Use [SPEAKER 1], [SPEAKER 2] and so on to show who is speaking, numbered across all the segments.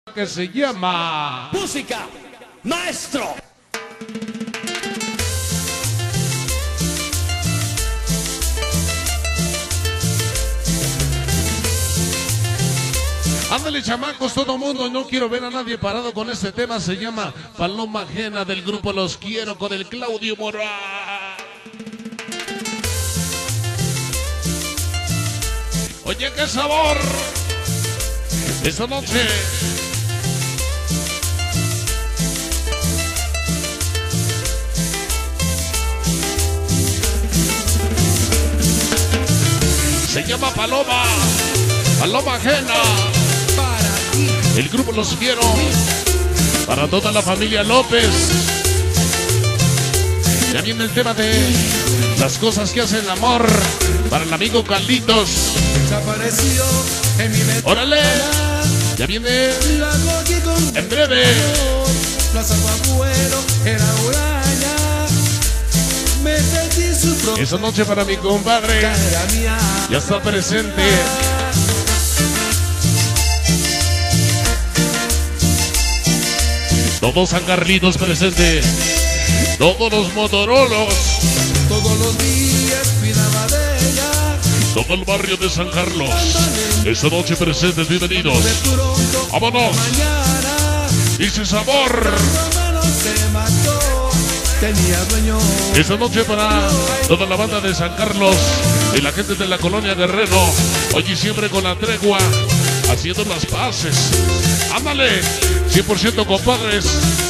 [SPEAKER 1] que se llama
[SPEAKER 2] Música, maestro.
[SPEAKER 1] Ándale, chamacos, todo mundo, no quiero ver a nadie parado con este tema. Se llama Paloma Ajena, del grupo Los Quiero, con el Claudio Moral. Oye, qué sabor esta noche. Se llama Paloma Ajena. El grupo Los Quiero, para toda la familia López. Ya viene el tema de las cosas que hacen el amor, para el amigo Carlitos. Órale, ya viene en breve. Esa noche para mi compadre ya está presente. Todos San Carlitos presente, todos los Motorolos,
[SPEAKER 3] todos los días cuidaba de ella,
[SPEAKER 1] todo el barrio de San Carlos. Esta noche presentes, bienvenidos. Vámonos. Dice sabor.
[SPEAKER 3] se mató, tenía dueño.
[SPEAKER 1] Esta noche para toda la banda de San Carlos y la gente de la colonia Guerrero. Hoy y siempre con la tregua, haciendo las paces. Ándale, 100% compadres.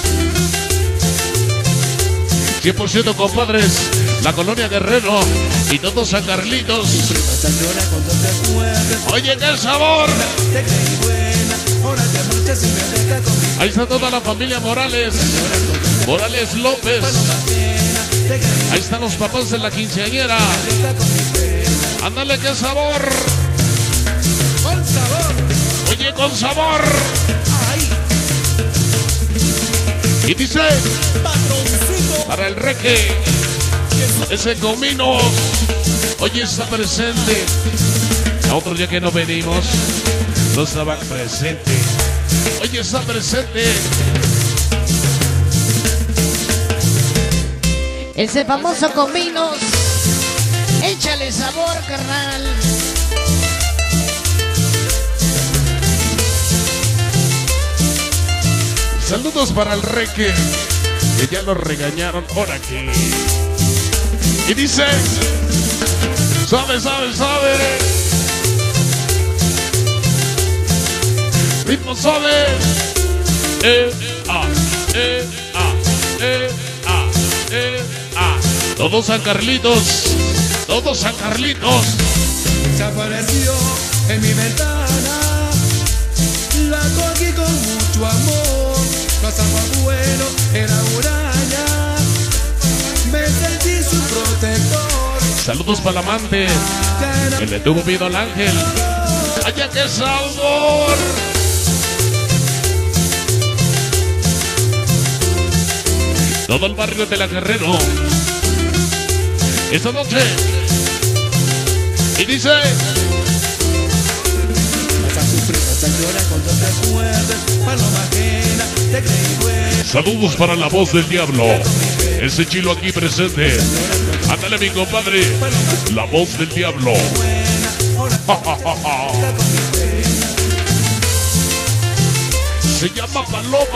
[SPEAKER 1] 100% compadres. La colonia Guerrero y todos San Carlitos. Oye, qué sabor. Ahí está toda la familia Morales. Morales López. Ahí están los papás de la quinceañera. Ándale, qué sabor.
[SPEAKER 3] Con sabor.
[SPEAKER 1] Oye, con sabor. Y dice, para el reque, ese comino, oye, está presente. A otro día que no venimos, no estaba presente. Oye, está presente.
[SPEAKER 4] Ese famoso cominos. Échale sabor, carnal.
[SPEAKER 1] Saludos para el reque, que ya lo regañaron por aquí. Y dice, sabe. Ritmo sabe. Todos San Carlitos. Todos San Carlitos.
[SPEAKER 3] Se apareció en mi ventana, la cogí con mucho amor. Pasaba bueno, era huraña, me sentí su protector.
[SPEAKER 1] Saludos para el amante que le tuvo miedo al ángel. ¡Ay, qué sabor! Todo el barrio de la Guerrero esta noche. Y dice, saludos para la voz del diablo, ese chilo aquí presente. Ándale, mi compadre, la voz del diablo. Se llama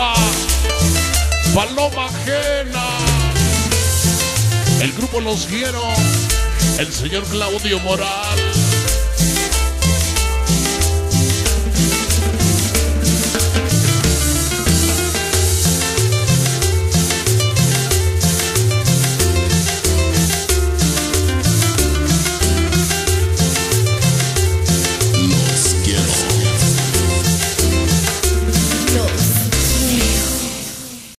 [SPEAKER 1] Paloma Ajena. El grupo Los Quiero, el señor Claudio Moral.